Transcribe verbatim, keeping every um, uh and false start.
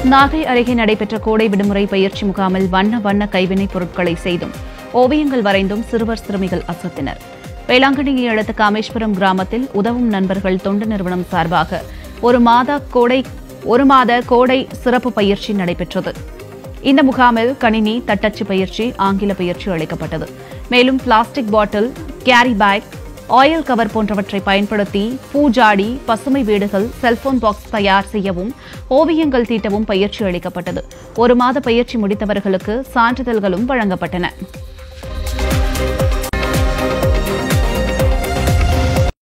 நாகை அருகே நடைபெற்ற கோடை விடுமுறை பயிற்சி முகாமில் வண்ண வண்ண கைவினைப் பொருட்களை செய்தும் ஓவியங்கள் வரைந்தும் சிறுவர் சிறுமிகள் அசத்தினர். வேளாங்கண்ணியை அடுத்த காமேஸ்வரம் கிராமத்தில் உதவும் நண்பர்கள் தொண்டு நிறுவனம் சார்பாக ஒரு மாத கோடை ஒரு மாத கோடை சிறப்பு பயிற்சி நடைபெற்றது. இந்த முகாமில் கணினி, தட்டச்சு பயிற்சி, ஆங்கில பயிற்சி அளிக்கப்பட்டது. மேலும் plastic bottle, carry bag, oil cover போன்றவற்றை பயன்படுத்தி பூஜாடி, பசுமை வீடுகள், செல்போன் பாக்ஸ் தயார் செய்யவும் ஓவியங்கள் தீட்டவும் பயிற்சி அளிக்கப்பட்டது. ஒரு மாத பயிற்சி முடித்தவர்களுக்கு சான்றிதழ்களும் வழங்கப்பட்டன.